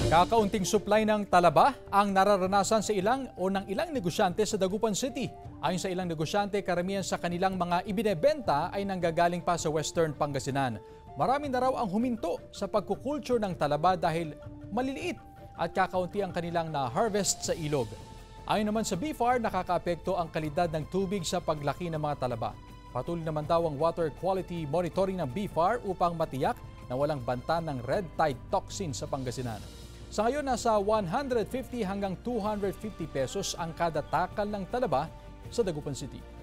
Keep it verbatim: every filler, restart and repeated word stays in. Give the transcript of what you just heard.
Kakaunting supply ng talaba ang nararanasan sa ilang o ng ilang negosyante sa Dagupan City. Ayon sa ilang negosyante, karamihan sa kanilang mga ibinebenta ay nanggagaling pa sa Western Pangasinan. Marami na raw ang huminto sa pagkukulture ng talaba dahil maliliit at kakaunti ang kanilang na-harvest sa ilog. Ayon naman sa B F A R, nakakaapekto ang kalidad ng tubig sa paglaki ng mga talaba. Patuloy naman daw ang water quality monitoring ng B F A R upang matiyak na walang banta ng red tide toxin sa Pangasinan. Sa ngayon, nasa one hundred fifty hanggang two hundred fifty pesos ang kada takal ng talaba sa Dagupan City.